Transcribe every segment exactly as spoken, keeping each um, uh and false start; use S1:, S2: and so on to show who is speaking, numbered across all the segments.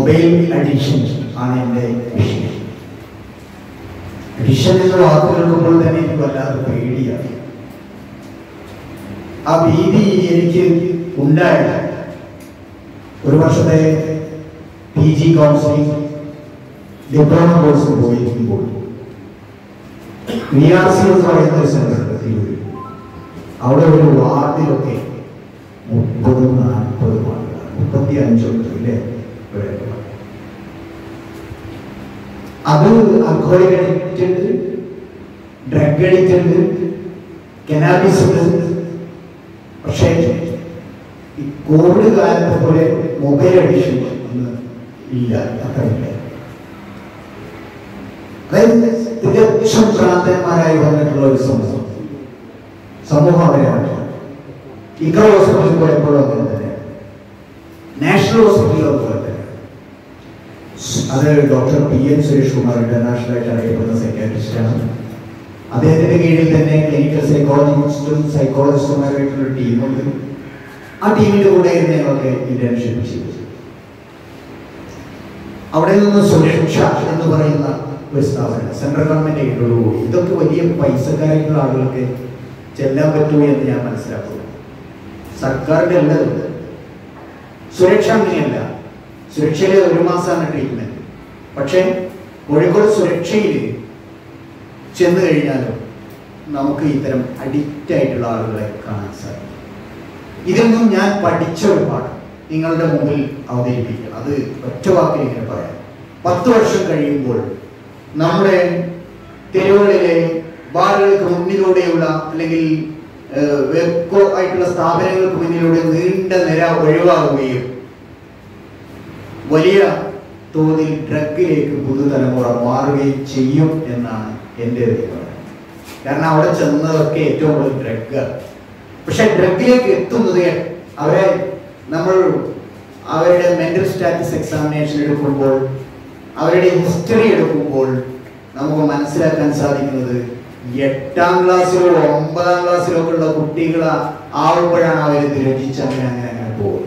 S1: Mobile addiction ആണ് എൻ്റെ വിഷയം. അഡിക്ഷൻ എന്ന വാക്ക് കേൾക്കുമ്പോൾ തന്നെ എനിക്ക് വല്ലാതെ പേടിയാണ്. ആ ഭീതി എനിക്ക് ഉണ്ടായില്ല. ഒരു വർഷത്തെ P G counselling diploma course പോയിരിക്കുമ്പോൾ വി ആർ സി എന്ന് പറയുന്ന ഒരു സെന്റർ ഉണ്ട് തിരൂരിൽ. അവിടെ ഒരു വാർഡിലൊക്കെ മുപ്പതും നാൽപ്പതും ആളുകൾ, മുപ്പത്തി അഞ്ചൊക്കെ ഇല്ലേ. അത് ആൽക്കഹോളിക് അഡിക്റ്റ് ഉണ്ട്, ഡ്രഗ് അഡിക്റ്റ് ഉണ്ട്, കനാബിസ് ഉണ്ട്. പക്ഷേ ഈ കോവിഡ് കാലത്തെ പോലെ മൊബൈൽ അഡിക്ഷൻ ഒന്നും ഇല്ല, അത്ര ഇല്ല. അതായത് തികച്ചും ഭ്രാന്തന്മാരായി വന്നിട്ടുള്ള ഒരു സമൂഹം സമൂഹം അവരെയാണ്. ഇക്ക ഹോസ്പിറ്റലിൽ പോയപ്പോഴും അങ്ങനെ തന്നെ, നാഷണൽ ഹോസ്പിറ്റലിൽ അതുപോലെ തന്നെ. അത് doctor P N Suresh Kumar ഇന്റർനാഷണലായിട്ട് അറിയപ്പെടുന്ന സൈക്കാട്രിസ്റ്റാണ്. അദ്ദേഹത്തിന്റെ കീഴിൽ തന്നെ ക്ലിനിക്കൽ സൈക്കോളജിസ്റ്റും സൈക്കോളജിസ്റ്റുമാരായിട്ടുള്ള ടീമുണ്ട്. ആ ടീമിന്റെ കൂടെ ഞങ്ങളൊക്കെ ഇന്റേൺഷിപ്പ് ചെയ്തു. അവിടെ നിന്ന് സുരക്ഷ എന്ന് പറയുന്ന ഒരു സ്ഥാപനം സെൻട്രൽ ഗവൺമെന്റ് ആയിട്ടുള്ളൂ. ഇതൊക്കെ വലിയ പൈസക്കാരായിട്ടുള്ള ആളുകൾക്ക് ചെല്ലാൻ പറ്റൂ എന്ന് ഞാൻ മനസ്സിലാക്കുന്നു. സർക്കാരിന്റെ എല്ലാതുണ്ട്. സുരക്ഷ അങ്ങനെയല്ല. സുരക്ഷയിലെ ഒരു മാസമാണ് ട്രീറ്റ്മെന്റ്. പക്ഷേ കോഴിക്കോട് സുരക്ഷയിൽ ചെന്ന് കഴിഞ്ഞാലും നമുക്ക് ഇത്തരം അഡിക്റ്റ് ആയിട്ടുള്ള ആളുകളെ കാണാൻ സാധിക്കും. ഇതിൽ നിന്നും ഞാൻ പഠിച്ച ഒരു പാഠം നിങ്ങളുടെ മുമ്പിൽ അവതരിപ്പിക്കണം. അത് ഒറ്റ വാക്കിൽ ഇങ്ങനെ പറയാം. പത്ത് വർഷം കഴിയുമ്പോൾ നമ്മുടെ തെരുവുകളിലെ ബാറുകൾക്ക് മുന്നിലൂടെയുള്ള അല്ലെങ്കിൽ വെബ്കോ ആയിട്ടുള്ള സ്ഥാപനങ്ങൾക്ക് മുന്നിലൂടെ നീണ്ട നിര ഒഴിവാകുകയും വലിയ തോതിൽ ഡ്രഗിലേക്ക് പുതുതലമുറ മാറുകയും ചെയ്യും എന്നാണ് എൻ്റെ ഒരു തീരുമാനം. കാരണം അവിടെ ചെന്നതൊക്കെ ഏറ്റവും കൂടുതൽ ഡ്രഗ്. പക്ഷെ ഡ്രഗിലേക്ക് എത്തുന്നത് അവരെ നമ്മൾ അവരുടെ മെന്റൽ സ്റ്റാറ്റസ് എക്സാമിനേഷൻ എടുക്കുമ്പോൾ, അവരുടെ ഹിസ്റ്ററി എടുക്കുമ്പോൾ നമുക്ക് മനസ്സിലാക്കാൻ സാധിക്കുന്നത് എട്ടാം ക്ലാസ്സിലോ ഒമ്പതാം ക്ലാസ്സിലോ ഒക്കെ ഉള്ള കുട്ടികൾ ആവുമ്പോഴാണ് അവർ രുചിച്ച് അങ്ങനെ അങ്ങനെ അങ്ങനെ പോകുന്നത്.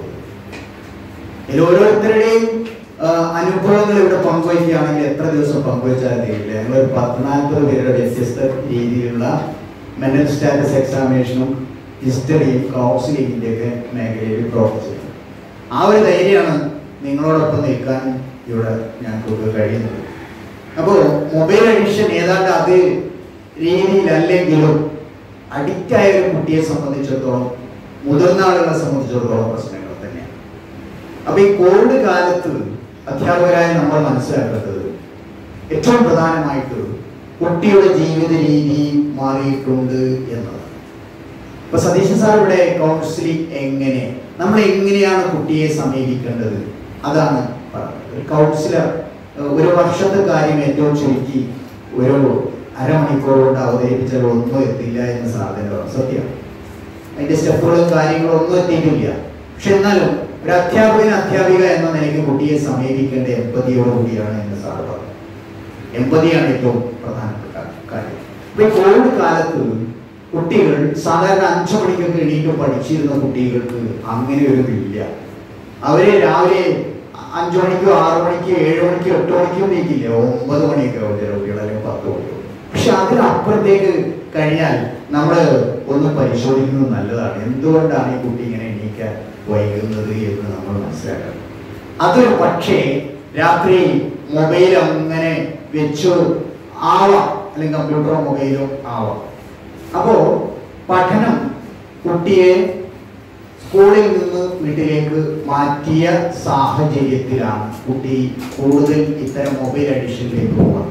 S1: ഇതിൽ ഓരോരുത്തരുടെയും അനുഭവങ്ങൾ ഇവിടെ പങ്കുവയ്ക്കുകയാണെങ്കിൽ എത്ര ദിവസം പങ്കുവച്ചാൽ തീരില്ല. ഞങ്ങൾ ഒരു പത്ത് നാൽപ്പത് പേരുടെ വ്യത്യസ്ത രീതിയിലുള്ള മെന്റൽ സ്റ്റാറ്റസ് എക്സാമിനേഷനും ഹിസ്റ്ററിയും കൗൺസിലിങ്ങിൻ്റെ ഒക്കെ മേഖലയിൽ പ്രവർത്തിച്ചത്. ആ ഒരു ധൈര്യമാണ് നിങ്ങളോടൊപ്പം നിൽക്കാൻ ഇവിടെ ഞങ്ങൾക്ക് കഴിയുന്നത്. അപ്പോൾ മൊബൈൽ അഡിക്ഷൻ ഏതാണ്ട് അത് രീതിയിലല്ലെങ്കിലും അഡിക്റ്റായ ഒരു കുട്ടിയെ സംബന്ധിച്ചിടത്തോളം മുതിർന്ന ആളുകളെ സംബന്ധിച്ചിടത്തോളം പ്രശ്നങ്ങൾ തന്നെയാണ്. അപ്പൊ ഈ കോവിഡ് കാലത്ത് അധ്യാപകരായി നമ്മൾ മനസ്സിലാക്കേണ്ടത് ഏറ്റവും പ്രധാനമായിട്ട് കുട്ടിയുടെ ജീവിത രീതി മാറിയിട്ടുണ്ട് എന്നതാണ്. ഇപ്പൊ സതീശൻ സാർ ഇവിടെ കൗൺസിലിംഗ് എങ്ങനെ നമ്മൾ എങ്ങനെയാണ് കുട്ടിയെ സമീപിക്കേണ്ടത് അതാണ് പറഞ്ഞത്. ഒരു കൗൺസിലർ ഒരു വർഷത്തെ കാര്യം ഏറ്റവും ചുരുക്കി ഒരു അരമണിക്കൂർ കൊണ്ട് അവതരിപ്പിച്ചാൽ ഒന്നും എത്തില്ല എന്ന സാധനമാണ് സത്യം. അതിന്റെ സ്റ്റെപ്പുകളും കാര്യങ്ങളും ഒന്നും എത്തിയിട്ടില്ല. പക്ഷെ എന്നാലും ഒരു അധ്യാപകൻ അധ്യാപിക എന്ന നിലയ്ക്ക് കുട്ടിയെ സമീപിക്കേണ്ട എമ്പതിയോടുകൂടിയാണ് എന്ന് സാർ പറഞ്ഞു. എമ്പതിയാണ് ഏറ്റവും പ്രധാനപ്പെട്ട കാര്യം. ഇപ്പൊ ഈ കോവിഡ് കാലത്ത് കുട്ടികൾ സാധാരണ അഞ്ചു മണിക്കൊക്കെ എണീറ്റ് പഠിച്ചിരുന്ന കുട്ടികൾക്ക് അങ്ങനെ ഒരു ഇല്ല. അവര് രാവിലെ അഞ്ചു മണിക്കോ ആറു മണിക്കോ ഏഴു മണിക്കോ എട്ട് മണിക്കോ നീക്കില്ല, ഒമ്പത് മണിയൊക്കെ ആവും ചില കുട്ടികൾ, അല്ലെങ്കിൽ പത്ത് മണിക്കോ. പക്ഷെ അതിനപ്പുറത്തേക്ക് കഴിഞ്ഞാൽ നമ്മൾ ഒന്ന് പരിശോധിക്കുന്നത് നല്ലതാണ്. എന്തുകൊണ്ടാണ് ഈ കുട്ടി ഇങ്ങനെ എണീക്കാൻ വൈകുന്നത് എന്ന് നമ്മൾ മനസ്സിലാക്കണം. അതൊരു പക്ഷേ രാത്രി മൊബൈൽ അങ്ങനെ വെച്ചു ആവാം, അല്ലെങ്കിൽ കമ്പ്യൂട്ടറോ മൊബൈലോ ആവാം. അപ്പോ പഠനം കുട്ടിയെ സ്കൂളിൽ നിന്ന് വീട്ടിലേക്ക് മാറ്റിയ സാഹചര്യത്തിലാണ് കുട്ടി കൂടുതൽ ഇത്തരം മൊബൈൽ അഡിക്ഷനിലേക്ക് പോകുന്നത്.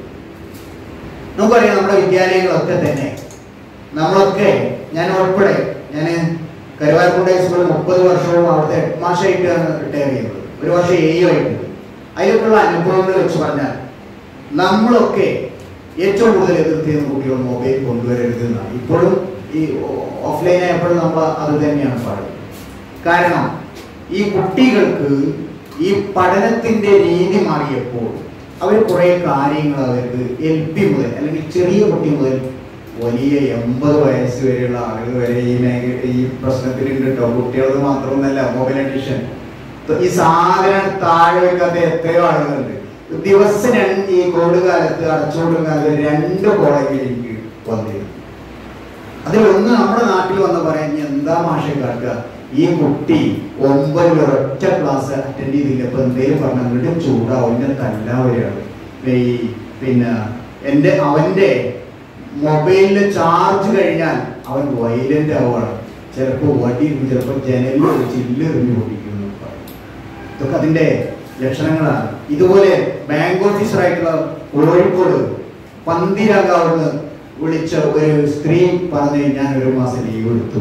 S1: നമുക്കറിയാം നമ്മുടെ വിദ്യാലയങ്ങളൊക്കെ തന്നെ നമ്മളൊക്കെ ഞാൻ ഉൾപ്പെടെ ഞാൻ കരുവാരക്കുണ്ട് ഹൈസ്കൂളിൽ മുപ്പത് വർഷവും അവിടുത്തെ ഹെഡ് മാഷായിട്ടാണ് റിട്ടയർ ചെയ്യുന്നത്. ഒരു വർഷം എ ഇ ആയിട്ടുണ്ട്. അതിലൊക്കെയുള്ള അനുഭവങ്ങൾ വെച്ച് പറഞ്ഞാൽ നമ്മളൊക്കെ ഏറ്റവും കൂടുതൽ എതിർത്തിരുന്ന കുട്ടികൾ മൊബൈൽ കൊണ്ടുവരരുത് എന്നാണ്. ഇപ്പോഴും ഈ ഓഫ്ലൈൻ ആയപ്പോഴും നമ്മൾ അത് തന്നെയാണ് പറയുന്നത്. കാരണം ഈ കുട്ടികൾക്ക് ഈ പഠനത്തിന്റെ രീതി മാറിയപ്പോൾ അവർ കുറെ കാര്യങ്ങൾ അവർക്ക് എൽ പി മുതൽ അല്ലെങ്കിൽ ചെറിയ കുട്ടി മുതൽ വലിയ എൺപത് വയസ്സ് വരെയുള്ള ആളുകൾ വരെ ഈ മേഖല ഈ പ്രശ്നത്തിലുണ്ട് കേട്ടോ. കുട്ടികൾക്ക് മാത്രമൊന്നല്ല മൊബൈൽ അഡിക്ഷൻ. ഈ സാധനം താഴെ വെക്കാത്ത എത്രയോ ആളുകളുണ്ട്. ദിവസം രണ്ട് ഈ കോവിഡ് കാലത്ത് അടച്ചുകൊടുക്കുന്ന കാലത്ത് രണ്ട് കോളേജിൽ എനിക്ക് വന്നിരുന്നു. അതിലൊന്ന് നമ്മുടെ നാട്ടിൽ വന്ന് പറയാൻ എന്താ മാഷെ കാട്ടുക, ഈ കുട്ടി ഒമ്പതിൽ ഒരൊറ്റ ക്ലാസ് അറ്റൻഡ് ചെയ്തില്ല, ഇപ്പൊ എന്തേലും പറഞ്ഞിട്ട് ചൂടാവും, എന്നെ തല്ലാവരെയാണ്. ഈ പിന്നെ എൻ്റെ അവൻ്റെ മൊബൈലിൽ ചാർജ് കഴിഞ്ഞാൽ അവൻ വൈലന്റ് ആവുകയാണ്. ചിലപ്പോൾ വടിയും ചിലപ്പോൾ ജനലിൽ ചില്ലെറിഞ്ഞു ഓടിക്കുന്നു. ഇതൊക്കെ അതിൻ്റെ ലക്ഷണങ്ങളാണ്. ഇതുപോലെ ബാങ്ക് ഓഫീസറായിട്ടുള്ള കോഴിക്കോട് പന്തിരാകാവുന്ന വിളിച്ച ഒരു സ്ത്രീ പറഞ്ഞു, ഞാൻ ഒരു മാസം ലീവ് എടുത്തു.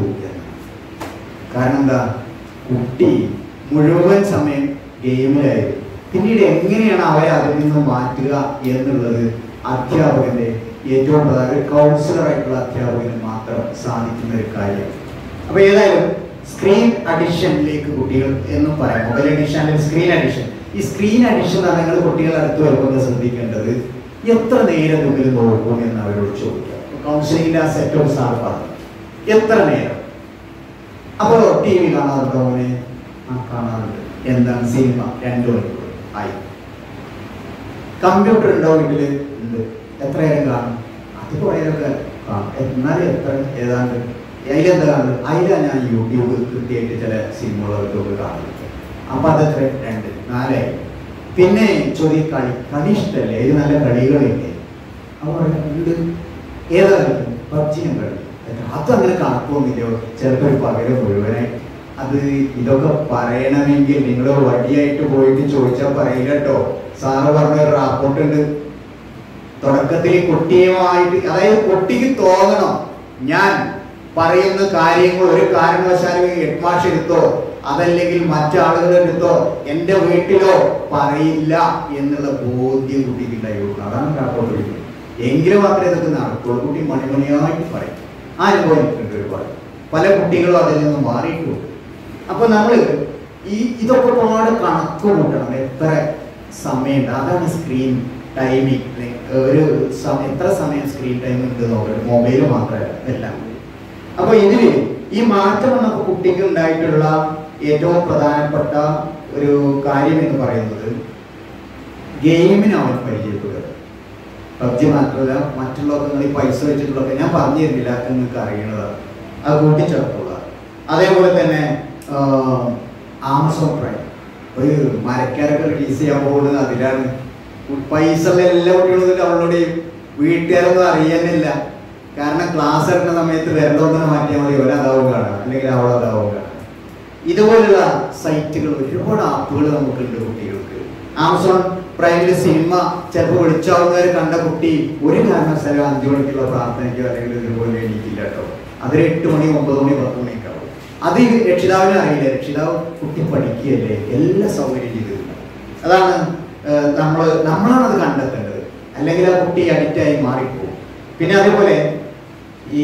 S1: കാരണം എന്താ, കുട്ടി മുഴുവൻ സമയം ഗെയിമിലായിരുന്നു. പിന്നീട് എങ്ങനെയാണ് അവരെ അതിൽ നിന്ന് മാറ്റുക എന്നുള്ളത് അധ്യാപകന്റെ ഏറ്റവും പ്രധാന കൗൺസിലറായിട്ടുള്ള അധ്യാപകന് മാത്രം സാധിക്കുന്ന ഒരു കാര്യം. അപ്പൊ ഏതായാലും സ്ക്രീൻ അഡിക്ഷനിലേക്ക് കുട്ടികൾ എന്നും പറയാം. മൊബൈൽ അഡിക്ഷൻ അല്ലെങ്കിൽ സ്ക്രീൻ അഡിക്ഷൻ. ഈ സ്ക്രീൻ അഡിക്ഷൻ ആണ് നിങ്ങൾ കുട്ടികൾ അടുത്ത് വരുമ്പോൾ ശ്രദ്ധിക്കേണ്ടത്, എത്ര നേരം മുമ്പിൽ നോക്കും എന്ന് അവരോട് ചോദിക്കാം. കൗൺസിലിംഗിന്റെ ആ സെറ്റപ്പ് സാർ പറഞ്ഞു, എത്ര നേരം. അപ്പോൾ ടി വി കാണാറുണ്ടോ? അവനെ ആ കാണാറുണ്ട്. എന്താണ്? സിനിമ രണ്ട് മണിക്കൂർ ആയി. കമ്പ്യൂട്ടർ ഉണ്ടോ വീട്ടില്? ഉണ്ട്. എത്ര നേരം കാണും? അത് കുറേയൊക്കെ കാണും. എന്നാലും എത്ര ഏതാണ്ട് അതിലെന്താ കാണുന്നത്? അതിലാണ് ഞാൻ യൂട്യൂബ് കൃത്യമായിട്ട് ചില സിനിമകളൊക്കെ കാണുന്നത്. അപ്പൊ അതെത്ര? രണ്ട് നാലായി. പിന്നെ ചോദ്യ കളി കളി ഇഷ്ടമല്ലേ? ഇത് നല്ല കളികളില്ലേ? അപ്പോൾ ഉണ്ട്. ഏതാ കളിക്കും? പബ്ജിയും കളി. അത് അങ്ങനെ കണക്കൊന്നുമില്ലോ. ചിലപ്പോൾ ഒരു പകരം മുഴുവനായി. അത് ഇതൊക്കെ പറയണമെങ്കിൽ നിങ്ങൾ വടിയായിട്ട് പോയിട്ട് ചോദിച്ചാൽ പറയില്ല കേട്ടോ. സാറ് പറഞ്ഞ ഒരു റാപ്പോർട്ട് ഉണ്ട്. തുടക്കത്തിൽ കുട്ടിയുമായിട്ട്, അതായത് കുട്ടിക്ക് തോന്നണം ഞാൻ പറയുന്ന കാര്യങ്ങൾ ഒരു കാരണവശാലും ഹെഡ് മാഷ് എടുത്തോ അതല്ലെങ്കിൽ മറ്റാളുകളുടെ അടുത്തോ എൻ്റെ വീട്ടിലോ പറയില്ല എന്നുള്ള ബോധ്യം കുട്ടിക്ക് ഉണ്ടായിരുന്നു. അതാണ് റാപ്പോർട്ട്. എങ്കിലും മാത്രമേ ഇതൊക്കെ നടക്കുള്ളൂ. കുട്ടി മണിമണിയായിട്ട് പറയും. ആ അനുഭവം എനിക്കുണ്ട് ഒരുപാട്. പല കുട്ടികളും അതിൽ നിന്ന് മാറിയിട്ടുണ്ട്. അപ്പൊ നമ്മൾ ഈ ഇതൊക്കെ ഒരുപാട് കണക്ക് കൂട്ടണം. എത്ര സമയമുണ്ട്, അതാണ് സ്ക്രീൻ ടൈമിങ്. ഒരു എത്ര സമയം സ്ക്രീൻ ടൈം ഉണ്ട് നോക്കട്ടെ. മൊബൈൽ മാത്രമല്ല, എല്ലാം. അപ്പൊ ഇതില് ഈ മാറ്റം വന്നപ്പോൾ കുട്ടിക്ക് ഉണ്ടായിട്ടുള്ള ഏറ്റവും പ്രധാനപ്പെട്ട ഒരു കാര്യം എന്ന് പറയുന്നത് ഗെയിമിനെ അവൻ പരിചയപ്പെടുക. പബ്ജി മാത്രമല്ല, മറ്റുള്ളവർക്ക് നിങ്ങൾ ഈ പൈസ വെച്ചിട്ടുള്ളതൊക്കെ ഞാൻ പറഞ്ഞു തരുന്നില്ല, നിങ്ങൾക്ക് അറിയണതാണ്. അത് കൂട്ടിച്ചേർത്തുള്ള. അതേപോലെ തന്നെ ആമസോൺ പ്രൈം ഒരു മരക്കാരൊക്കെ റിലീസ് ചെയ്യാൻ പോകുന്നത് അതിലാണ്. പൈസ ഉള്ള എല്ലാ കുട്ടികളും അവളോട് വീട്ടുകാരൊന്നും അറിയാനില്ല. കാരണം ക്ലാസ് എടുക്കുന്ന സമയത്ത് വെറുതെ മാറ്റിയാൽ മതി, ഒരതാവും കാണാം അല്ലെങ്കിൽ അവളതാവും കാണാം. ഇതുപോലുള്ള സൈറ്റുകൾ, ഒരുപാട് ആപ്പുകൾ നമുക്കുണ്ട് കുട്ടികൾക്ക്. ആമസോൺ പ്രൈമില് സിനിമ ചിലപ്പോൾ വിളിച്ചാവുന്നവരെ കണ്ട കുട്ടി ഒരു കാരണവശാലും അഞ്ചു മണിക്കുള്ള പ്രാർത്ഥനയ്ക്കോ അല്ലെങ്കിൽ ഇതുപോലെ എണീക്കില്ല കേട്ടോ. അതൊരു എട്ട് മണി ഒമ്പത് മണി പത്ത് മണിയൊക്കെ ആവും. അത് രക്ഷിതാവിനെ അറിയില്ല. രക്ഷിതാവ് കുട്ടി പഠിക്കുകയല്ലേ, എല്ലാ സൗകര്യം ചെയ്തിട്ടുണ്ട്. അതാണ് നമ്മൾ നമ്മളാണ് അത് കണ്ടെത്തേണ്ടത്. അല്ലെങ്കിൽ ആ കുട്ടി അഡിക്റ്റായി മാറിപ്പോകും. പിന്നെ അതേപോലെ ഈ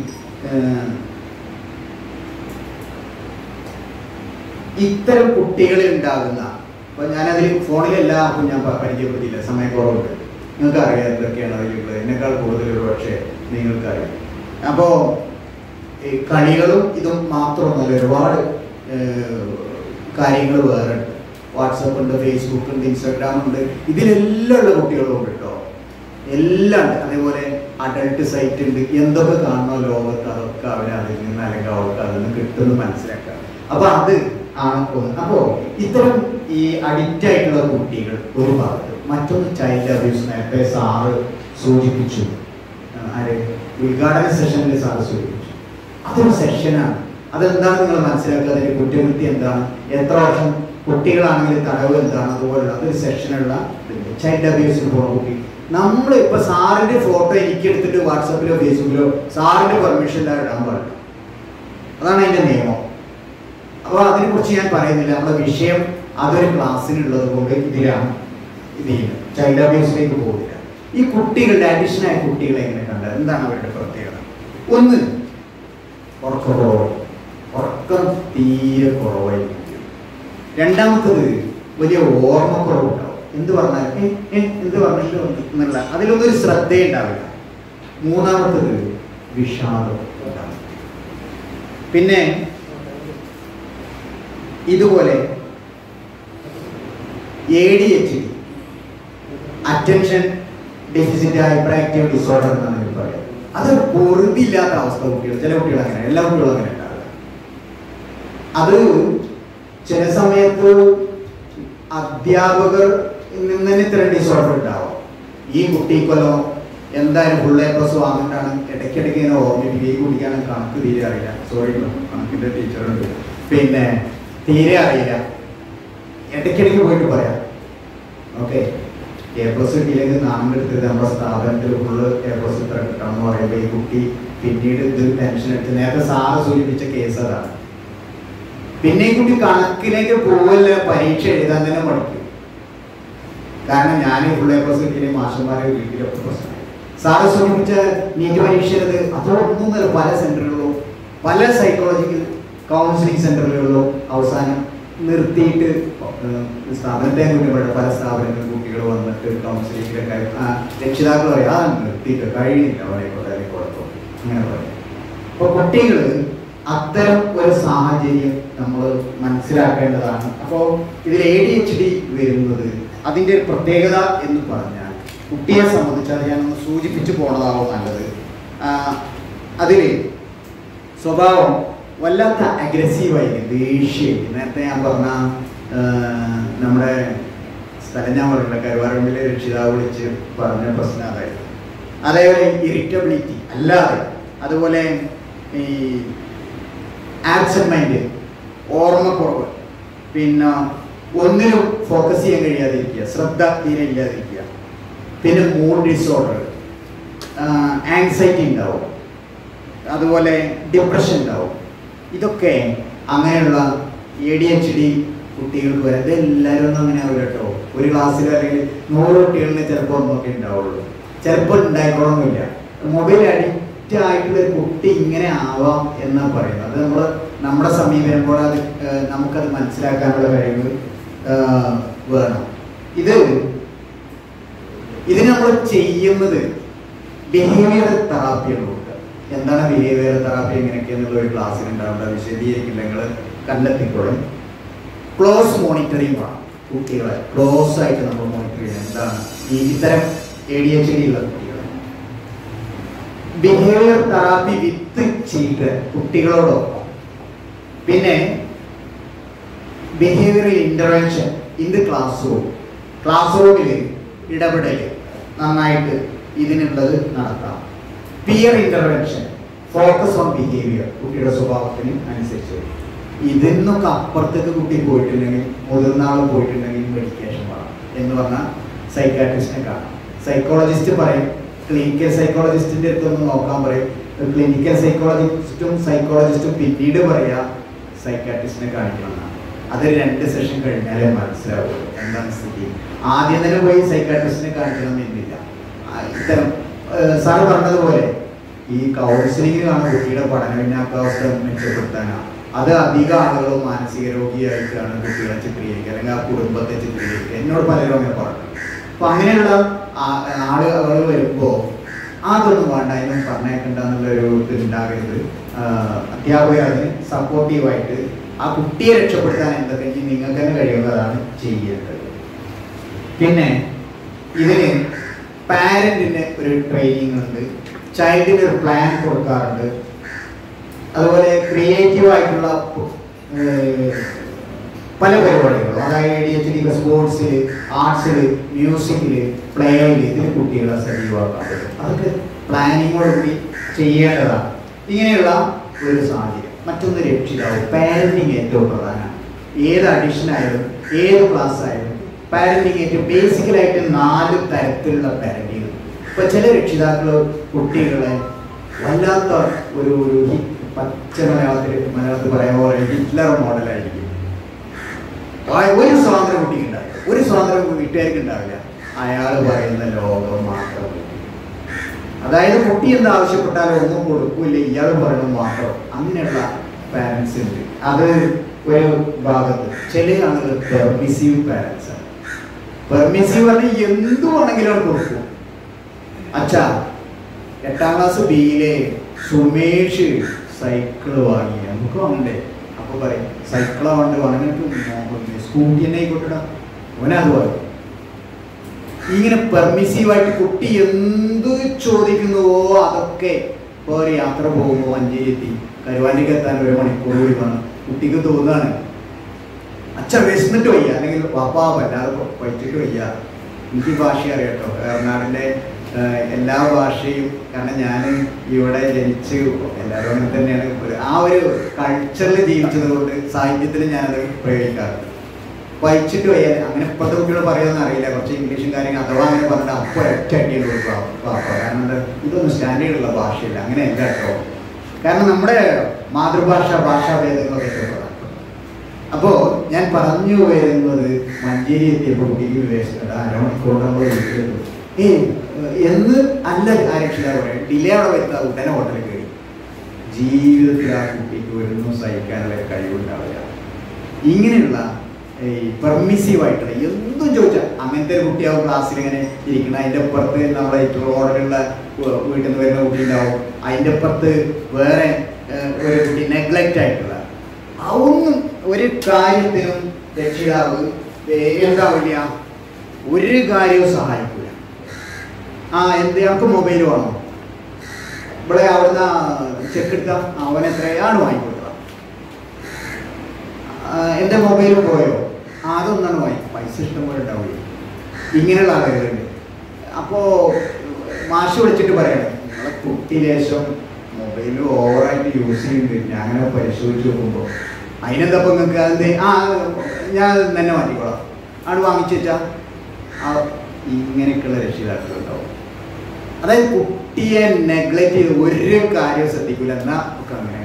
S1: ഇത്തരം കുട്ടികളിൽ ഉണ്ടാകുന്ന, അപ്പൊ ഞാനതിൽ ഫോണിലെല്ലാ ആപ്പും ഞാൻ പരിചയപ്പെടുത്തിയില്ല, സമയക്കുറവുണ്ട്. നിങ്ങൾക്ക് അറിയാം എന്തൊക്കെയാണ് അതിലുള്ളത്. എന്നെക്കാൾ കൂടുതൽ ഒരു പക്ഷേ നിങ്ങൾക്കറിയാം. അപ്പോൾ ഈ കളികളും ഇതും മാത്രമൊന്നുമല്ല, ഒരുപാട് കാര്യങ്ങൾ വേറെ ഉണ്ട്. വാട്സപ്പ് ഉണ്ട്, ഫേസ്ബുക്ക് ഉണ്ട്, ഇൻസ്റ്റാഗ്രാം ഉണ്ട്. ഇതിലെല്ലാം ഉള്ള കുട്ടികളും ഉണ്ട് കേട്ടോ. എല്ലാം ഉണ്ട്. അതേപോലെ അഡൾട്ട് സൈറ്റ് ഉണ്ട്. എന്തൊക്കെ കാണണോ ലോകത്ത് അതൊക്കെ അവരെ അതിൽ നിന്ന് അല്ലെങ്കിൽ അവർക്ക് അതിൽ നിന്ന് കിട്ടുമെന്ന് മനസ്സിലാക്കുക. അപ്പൊ അത് ആണ് ഒന്ന്. അപ്പോ ഇത്തരം ഈ അഡിക്റ്റ് ആയിട്ടുള്ള കുട്ടികൾ ഒരു ഭാഗത്ത്. മറ്റൊന്ന് ചൈൽഡ് അബ്യൂസ്. നേരത്തെ സാറ് സൂചിപ്പിച്ചു, ആര് ഉദ്ഘാടന സെഷനിൽ സാറ് സൂചിപ്പിച്ചു. അതൊരു സെഷനാണ്. അതെന്താണ് നിങ്ങൾ മനസ്സിലാക്കുക. അതിന്റെ കുറ്റകൃത്യം എന്താണ്, എത്ര വർഷം കുട്ടികളാണെങ്കിൽ തടവ് എന്താണ്, അതുപോലുള്ള അതൊരു സെഷനുള്ള ചൈൽഡ് അബ്യൂസിന് പോണ കുട്ടി. നമ്മൾ ഇപ്പൊ സാറിന്റെ ഫോട്ടോ എനിക്ക് എടുത്തിട്ട് വാട്സാപ്പിലോ ഫേസ്ബുക്കിലോ സാറിന്റെ പെർമിഷൻ ഇല്ലാതെ ഇടാൻ പാടില്ല. അതാണ് അതിന്റെ നിയമം. അപ്പൊ അതിനെ കുറിച്ച് ഞാൻ പറയുന്നില്ല. നമ്മുടെ വിഷയം അതൊരു ക്ലാസ്സിനുള്ളത് കൊണ്ട് ഇതിലാണ് ഇത് ചെയ്യുന്നത്. ചൈൽഡ് അബ്യൂസിലേക്ക് പോകില്ല. ഈ കുട്ടികളുടെ അഡിഷനായ കുട്ടികളെ എങ്ങനെ കണ്ടത്, എന്താണ് അവരുടെ പ്രത്യേകത? ഒന്ന്, ഉറക്കക്കുറവ്. ഉറക്കം തീരെ കുറവായിരിക്കും. രണ്ടാമത്തത് വലിയ ഓർമ്മക്കുറവുണ്ടാവും. എന്ത് പറഞ്ഞാൽ എന്ത് പറഞ്ഞിട്ട് എന്നുള്ള അതിലൊന്നും ഒരു ശ്രദ്ധയുണ്ടാവില്ല. മൂന്നാമത്തത് വിഷാദം ഉണ്ടാവും. പിന്നെ ഇതുപോലെ A D H D, attention deficit hyperactive disorder എന്നാണ് ഇതിൽ പറയുന്നത്. അത് പൊറുതില്ലാത്ത അവസ്ഥ കുട്ടികൾ, ചില കുട്ടികൾ അങ്ങനെ, എല്ലാ കുട്ടികളും അങ്ങനെ ഉണ്ടാവില്ല. അത് ചില സമയത്ത് അധ്യാപകർ നിന്ന് തന്നെ ഇത്തരം ഡിസോർഡർ ഉണ്ടാവും. ഈ കുട്ടിക്കൊല്ലോ എന്തായാലും ഫുൾ എ പ്ലസ് വാങ്ങിട്ടാണ് ഇടയ്ക്കിടയ്ക്ക് ഇങ്ങനെ ഓർമ്മിപ്പിക്കുക, ഈ കുട്ടിക്കാണ് കണക്ക് തീരെ അറിയില്ല, സോറി കണക്കിൻ്റെ ടീച്ചറുണ്ട്, പിന്നെ തീരെ അറിയില്ല, ഇടയ്ക്കിടയ്ക്ക് പോയിട്ട് പറയാം ഓക്കെ എ പ്ലസ് കിട്ടിയില്ലെങ്കിൽ നാം എടുത്തത് നമ്മുടെ സ്ഥാപനത്തിൽ ഫുള്ള് എ പ്ലസ് ഇത്ര കിട്ടണം എന്ന് പറയുമ്പോൾ ഈ കുട്ടി പിന്നീട് ഇത് ടെൻഷൻ എടുത്ത്, നേരത്തെ സാറ് സൂചിപ്പിച്ച കേസ് അതാണ്. പിന്നെ ഈ കുട്ടി കണക്കിലേക്ക് പോവല്ല, പരീക്ഷ എഴുതാൻ തന്നെ പഠിക്കും. കാരണം ഞാൻ ഫുൾ എ പ്ലസ് കിട്ടിയില്ലെങ്കിൽ മാഷന്മാരെ വീട്ടിലൊക്കെ പ്രശ്നമായി. സാറ് സൂചിപ്പിച്ച നീറ്റ് പരീക്ഷയത് അതൊന്നുമല്ല, പല സെന്ററുകളിലും പല സൈക്കോളജിക്കൽ കൗൺസിലിംഗ് സെന്ററുകളിലും അവസാനം നിർത്തിയിട്ട് സ്ഥാപനത്തെ കുറ്റപ്പെട്ട പല സ്ഥാപനങ്ങളിൽ കുട്ടികൾ വന്നിട്ട് കൗൺസിലിങ്ങിലൊക്കെ രക്ഷിതാക്കൾ പറയും ആ നിർത്തിയിട്ട് കഴിയില്ല അവിടെ കൊടുക്കും അങ്ങനെ പറയും. അപ്പോൾ കുട്ടികൾ അത്തരം ഒരു സാഹചര്യം നമ്മൾ മനസ്സിലാക്കേണ്ടതാണ്. അപ്പോൾ ഇതിൽ എ ഡി എച്ച് ഡി വരുന്നത് അതിൻ്റെ ഒരു പ്രത്യേകത എന്ന് പറഞ്ഞാൽ കുട്ടിയെ സംബന്ധിച്ച് അത് ഞാനൊന്ന് സൂചിപ്പിച്ചു പോണതാവും നല്ലത്. അതിൽ സ്വഭാവം വല്ലാത്ത അഗ്രസീവായിരിക്കും, ദേഷ്യം. നേരത്തെ ഞാൻ പറഞ്ഞ നമ്മുടെ സ്ഥലം ഞാൻ പറഞ്ഞില്ല, കരുവാരമ്പിലെ രക്ഷിതാവ് വിളിച്ച് പറഞ്ഞ പ്രശ്നം അതായിരുന്നു. അതേപോലെ ഇറിറ്റബിലിറ്റി അല്ലാതെ, അതുപോലെ ഈ ആബ്സെന്റ് മൈൻഡ്, ഓർമ്മക്കുറവ്, പിന്നെ ഒന്നിനും ഫോക്കസ് ചെയ്യാൻ കഴിയാതിരിക്കുക, ശ്രദ്ധ തീരെ ഇല്ലാതിരിക്കുക, പിന്നെ മൂഡ് ഡിസോർഡർ, ആങ്സൈറ്റി ഉണ്ടാവും, അതുപോലെ ഡിപ്രഷൻ ഉണ്ടാവും. ഇതൊക്കെ അങ്ങനെയുള്ള എ ഡി എച്ച് ഡി കുട്ടികൾക്ക് വരെ ഇതെല്ലാവരും ഒന്നും അങ്ങനെ ആവില്ല കേട്ടോ. ഒരു ക്ലാസ്സിൽ അല്ലെങ്കിൽ നൂറ് കുട്ടികളിന് ചിലപ്പോൾ ഒന്നൊക്കെ ഉണ്ടാവുള്ളൂ, ചിലപ്പോൾ ഉണ്ടായിക്കോളൊന്നുമില്ല. മൊബൈൽ അഡിക്റ്റ് ആയിട്ടുള്ള ഒരു കുട്ടി ഇങ്ങനെ ആവാം എന്നാണ് പറയുന്നത്. അത് നമ്മൾ നമ്മുടെ സമീപനം കൂടെ അത് നമുക്കത് മനസ്സിലാക്കാനുള്ള കഴിവ് വേണം. ഇത് ഇതിന് നമ്മൾ ചെയ്യുന്നത് ബിഹേവിയർ തെറാപ്പിയാണ്. എന്താണ് ബിഹേവിയർ തെറാപ്പി, എങ്ങനെയൊക്കെയെന്നുള്ള ഒരു ക്ലാസ്സിൽ ഉണ്ടാവേണ്ട വിശദീകരിക്കില്ല, നിങ്ങൾ കണ്ടെത്തിക്കോളും. ക്ലോസ് മോണിറ്ററിങ് വേണം. കുട്ടികളെ ക്ലോസ് ആയിട്ട് നമ്മൾ മോണിറ്റർ ചെയ്യണം. എന്താണ് ഈ ഇത്തരം എ ഡി എച്ച് ഡി ഉള്ള കുട്ടികളെ ബിഹേവിയർ തെറാപ്പി വിത്ത് ചിൽഡ്രൻ, കുട്ടികളോടൊപ്പം. പിന്നെ behavioural intervention in the classroom, class റൂമിൽ ഇടപെടൽ നന്നായിട്ട് ഇതിനുള്ളത് നടത്താം. Peer intervention, focus on behaviour, കുട്ടിയുടെ സ്വഭാവത്തിന് അനുസരിച്ച്. ഇതിനൊക്കെ അപ്പുറത്തേക്ക് കുട്ടി പോയിട്ടുണ്ടെങ്കിൽ, മുതിർന്ന ആൾ പോയിട്ടുണ്ടെങ്കിൽ മെഡിക്കേഷൻ വേണം എന്ന് പറഞ്ഞാൽ സൈക്കാട്രിസ്റ്റിനെ കാണാം. സൈക്കോളജിസ്റ്റ് പറയും, ക്ലിനിക്കൽ സൈക്കോളജിസ്റ്റിൻ്റെ അടുത്തൊന്ന് നോക്കാൻ പറയും. ക്ലിനിക്കൽ സൈക്കോളജിസ്റ്റും സൈക്കോളജിസ്റ്റും പിന്നീട് പറയാം സൈക്കാട്രിസ്റ്റിനെ കാണിക്കണമെന്നാണ്. അത് രണ്ട് സെഷൻ കഴിഞ്ഞാലേ മനസ്സിലാവുള്ളൂ എന്താണ് സ്ഥിതി. ആദ്യം തന്നെ പോയി സൈക്കാട്രിസ്റ്റിനെ കാണിക്കണം എന്നില്ല. ഇത്തരം സാറ് പറഞ്ഞതുപോലെ ഈ കൗൺസിലിംഗിലാണ് കുട്ടിയുടെ പഠന പിന്നാക്കാവസ്ഥ മെച്ചപ്പെടുത്താനാണ്. അത് അധിക ആളുകളും മാനസിക രോഗിയായിട്ടാണ് കുട്ടികളെ ചിത്രീകരിക്കുക, അല്ലെങ്കിൽ ആ കുടുംബത്തെ ചിത്രീകരിക്കുക. എന്നോട് പലരും അങ്ങനെ പറഞ്ഞു. അപ്പൊ അങ്ങനെയുള്ള ആളുകൾ വരുമ്പോൾ അതൊന്നും വേണ്ട, അതിനൊന്നും പറഞ്ഞേക്കണ്ട എന്നുള്ളൊരു ഇത് ഉണ്ടാകരുത്. അധ്യാപകർ അതിന് സപ്പോർട്ടീവായിട്ട് ആ കുട്ടിയെ രക്ഷപ്പെടുത്താൻ എന്തൊക്കെ നിങ്ങൾക്ക് തന്നെ കഴിയുന്നതാണ് ചെയ്യേണ്ടത്. പിന്നെ ഇതിന് പാരന്റിന് ഒരു ട്രെയിനിങ് ഉണ്ട്, ചൈൽഡിന് ഒരു പ്ലാൻ കൊടുക്കാറുണ്ട്. അതുപോലെ ക്രിയേറ്റീവ് ആയിട്ടുള്ള പല പരിപാടികളും, അതായത് എ ഡി എച്ച് ഡി സ്പോർട്സിൽ, ആർട്സിൽ, മ്യൂസിക്കിൽ, പ്ലേയിൽ ഇതിന് കുട്ടികളെ സജീവമാക്കാൻ പറ്റും. അതൊക്കെ പ്ലാനിങ്ങോടുകൂടി ചെയ്യേണ്ടതാണ്. ഇങ്ങനെയുള്ള ഒരു സാഹചര്യം. മറ്റൊന്ന് രക്ഷിതാവ്, പാരന്റിങ് ഏറ്റവും പ്രധാനമാണ്. ഏത് അഡിഷൻ ആയാലും ഏത് ക്ലാസ് ആയാലും പാരന്റിങ് ഏറ്റവും ബേസിക്കലായിട്ട് നാല് തരത്തിലുള്ള പാരന്റിങ്. ഇപ്പൊ ചില രക്ഷിതാക്കൾ കുട്ടികളെ വല്ലാത്ത ഒരു ഒരു പച്ച മലയാളത്തിൽ മലയാളത്തിൽ പറയാൻ പോലെ ഹിറ്റ്ലർ മോഡലായിരിക്കും. ഒരു സ്വാതന്ത്ര്യം കുട്ടിക്ക് ഉണ്ടാവില്ല, ഒരു സ്വാതന്ത്ര്യം വീട്ടുകാർക്ക് ഉണ്ടാവില്ല. അയാൾ പറയുന്ന ലോകം മാത്രം. അതായത് കുട്ടി എന്താ ആവശ്യപ്പെട്ടാലും ഒന്നും കൊടുക്കൂല്ല, ഇയാൾ പറയുന്നത് മാത്രം. അങ്ങനെയുള്ള പാരൻസ് ഉണ്ട്. അത് ഒരു ഭാഗത്ത്. ചില ആളുകൾ പെർമിസീവ് പാരൻസ് ആണ്. പെർമിസീവ് പറഞ്ഞാൽ എന്തുവാണെങ്കിലും അവർ കൊടുക്കും. അച്ഛാ എട്ടാം ക്ലാസ് ബിയിലെ സുമേഷ് സൈക്കിള് വാങ്ങി, നമുക്ക് വാങ്ങണ്ടേ? അപ്പൊ പറയും സൈക്കിളാ വേണ്ട, വാങ്ങി സ്കൂട്ടി തന്നെ ആയിക്കോട്ടെടാ, ഓനത് പറയും. ഇങ്ങനെ പെർമിസീവായിട്ട് കുട്ടി എന്ത് ചോദിക്കുന്നുവോ അതൊക്കെ. ഇപ്പോൾ ഒരു യാത്ര പോകുമ്പോൾ മഞ്ചേരി എത്തി, കരുവാനിക്ക് എത്താൻ ഒരു മണിക്കൂർ കൂടി വേണം. കുട്ടിക്ക് തോന്നുകയാണ് അച്ഛൻ വിശന്നിട്ട് വയ്യ, അല്ലെങ്കിൽ വാപ്പാ വല്ലാതെ വൈറ്റിട്ട് വയ്യ. എനിക്ക് ഭാഷ അറിയാട്ടോ, എറണാടിൻ്റെ എല്ലാ ഭാഷയും. കാരണം ഞാൻ ഇവിടെ ജനിച്ച് എല്ലാവരും അങ്ങനെ തന്നെയാണ്. ആ ഒരു കൾച്ചറിൽ ജീവിച്ചത് കൊണ്ട് സാഹിത്യത്തിൽ ഞാനത് പ്രയോഗിക്കാറുണ്ട്. വായിച്ചിട്ട് വയ്യ, അങ്ങനെ ഇപ്പോഴത്തെ കുട്ടികൾ പറയുമെന്ന് അറിയില്ല. കുറച്ച് ഇംഗ്ലീഷും കാര്യങ്ങൾ അഥവാ അങ്ങനെ പറഞ്ഞിട്ട് അപ്പോൾ ഒറ്റ അടിയാണ് കൊടുക്കാം. കാരണം എന്താ, ഇതൊന്നും സ്റ്റാൻഡേർഡുള്ള ഭാഷയില്ല, അങ്ങനെയല്ല കേട്ടോ. കാരണം നമ്മുടെ മാതൃഭാഷ ഭാഷാ ഭേദങ്ങളൊക്കെ. അപ്പോൾ ഞാൻ പറഞ്ഞു വരുന്നത്, മഞ്ചേരി എത്തിയപ്പോൾ കുട്ടിക്ക് വിവേചനം അരമണിക്കൂർ നമ്മൾ വിളിക്കുന്നു. ഏ എന്ന് അല്ല ആ രക്ഷിതാവ് പറയാം, ഡിലേ അവിടെ വരുത്താതെ ഉടനെ ഹോട്ടലിൽ കയറി. ജീവിതത്തിൽ ആ കുട്ടിക്ക് ഒന്നും സഹിക്കാനുള്ള കഴിവുണ്ടാവില്ല. ഇങ്ങനെയുള്ള ഈ പെർമിസീവായിട്ടുള്ള എന്തും ചോദിച്ചാൽ അങ്ങനത്തെ ഒരു കുട്ടിയാവും ക്ലാസ്സിൽ ഇങ്ങനെ ഇരിക്കണം. അതിൻ്റെ അപ്പുറത്ത് നമ്മളെ റോഡിലുള്ള വീട്ടിൽ നിന്ന് വരുന്ന കുട്ടി ഉണ്ടാവും, അതിൻ്റെ അപ്പുറത്ത് വേറെ ഒരു കുട്ടി നെഗ്ലക്റ്റ് ആയിട്ടുള്ള. അതൊന്നും ഒരു കാര്യത്തിനും രക്ഷിതാവ് എന്താവില്ല, ഒരു കാര്യവും സഹായിക്കില്ല. ആ എന്ത് ഞങ്ങൾക്ക് മൊബൈൽ വേണോ, ഇവിടെ അവിടുന്ന് ചെക്ക് എടുത്താൽ അവൻ എത്രയാണ് വാങ്ങിക്കൊടുക്കുക. എൻ്റെ മൊബൈൽ പോയോ, അതൊന്നാണ് വാങ്ങി, പൈസ ഇഷ്ടം പോലെ ഉണ്ടാവില്ല. ഇങ്ങനെയുള്ള ആളുകളുണ്ട്. അപ്പോൾ മാഷ് വിളിച്ചിട്ട് പറയണം, നിങ്ങളെ കുട്ടി ലേശം മൊബൈൽ ഓവറായിട്ട് യൂസ് ചെയ്യുന്നുണ്ട്. ഞാൻ അങ്ങനെ പരിശോധിച്ച് നോക്കുമ്പോൾ അതിനെന്തപ്പോൾ നിങ്ങൾക്ക് അത് ആ ഞാൻ തന്നെ മാറ്റിക്കോളാം, ആണ് വാങ്ങിച്ചു വെച്ചാൽ ഇങ്ങനെയൊക്കെയുള്ള രക്ഷിതാക്കളുണ്ടാവും. അതായത് കുട്ടിയെ നെഗ്ലക്റ്റ് ചെയ്ത് ഒരു കാര്യം ശ്രദ്ധിക്കില്ല. എന്നാൽ ഒക്കെ അങ്ങനെയല്ല.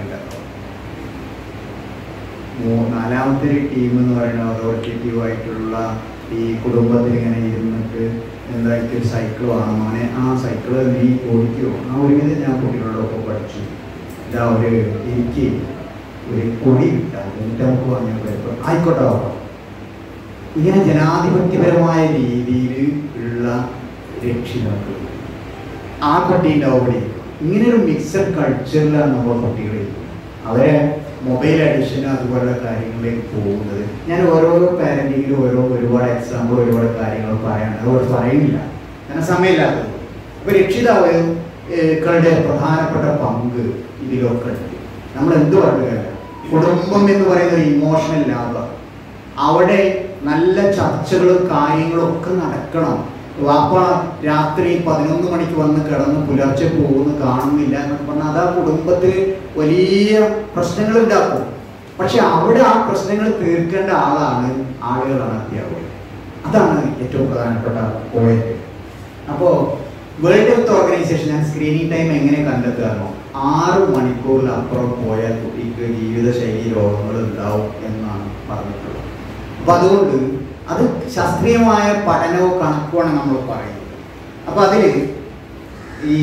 S1: നാലാമത്തെ ഒരു ടീം എന്ന് പറയുന്നത് അതോറിറ്റേറ്റീവായിട്ടുള്ള ഈ കുടുംബത്തിൽ ഇങ്ങനെ ഇരുന്നിട്ട് എന്തായിട്ട് ഒരു സൈക്കിൾ വാങ്ങും, അങ്ങനെ ആ സൈക്കിള് നീ ഓടിക്കുമോ, ആ ഒരുവിധം ഞാൻ കുട്ടികളോടൊപ്പം പഠിച്ചു. ഇതാ ഒരു എനിക്ക് ഒരു കൊടി കിട്ടാം, എന്നിട്ട് നമുക്ക് വാങ്ങിയാൽ പറ്റും, ആയിക്കോട്ടെ. ഇങ്ങനെ ജനാധിപത്യപരമായ രീതിയിൽ ഉള്ള രക്ഷിതാക്കൾ ആ കുട്ടീൻ്റെ അവിടെ ഇങ്ങനെ ഒരു മിക്സഡ് കൾച്ചറിലാണ് നമ്മൾ കുട്ടികൾ അവരെ മൊബൈൽ അഡിക്ഷനും അതുപോലുള്ള കാര്യങ്ങളിലേക്ക് പോകുന്നത്. ഞാൻ ഓരോരോ പാരൻറ്റിങ്ങിലും ഓരോ ഒരുപാട് എക്സാമ്പിൾ ഒരുപാട് കാര്യങ്ങൾ പറയാനുണ്ട്, അതുപോലെ പറയുന്നില്ല, കാരണം സമയമില്ലാത്തത്. അപ്പോൾ രക്ഷിതാക്കളുടെ പ്രധാനപ്പെട്ട പങ്ക് ഇതിലൊക്കെ ഉണ്ട്. നമ്മൾ എന്ത് പറയുകയല്ല, കുടുംബം എന്ന് പറയുന്ന ഒരു ഇമോഷണൽ ലാഭം, അവിടെ നല്ല ചർച്ചകളും കാര്യങ്ങളും ഒക്കെ നടക്കണം. വാപ്പ രാത്രി പതിനൊന്ന് മണിക്ക് വന്ന് കിടന്ന് പുലർച്ചെ പോകുന്നു കാണുന്നില്ല എന്നൊക്കെ പറഞ്ഞാൽ അത് ആ കുടുംബത്തിൽ വലിയ പ്രശ്നങ്ങൾ ഉണ്ടാക്കും. പക്ഷെ അവിടെ ആ പ്രശ്നങ്ങൾ തീർക്കേണ്ട ആളാണ് ആളുകളാണ് അധ്യാപകർ. അതാണ് ഏറ്റവും പ്രധാനപ്പെട്ട പോയിന്റ്. അപ്പോൾ വേൾഡ് ഹെൽത്ത് ഓർഗനൈസേഷൻ ഞാൻ സ്ക്രീനിങ് ടൈം എങ്ങനെ കണ്ടെത്തുകയാണോ, ആറ് മണിക്കൂറിലപ്പുറം പോയാൽ കുട്ടിക്ക് ജീവിതശൈലി രോഗങ്ങൾ ഉണ്ടാവും എന്നാണ് പറഞ്ഞിട്ടുള്ളത്. അപ്പം അതുകൊണ്ട് അത് ശാസ്ത്രീയമായ പഠനവും കണക്കുമാണ് നമ്മൾ പറയുന്നത്. അപ്പോൾ അതിൽ ഈ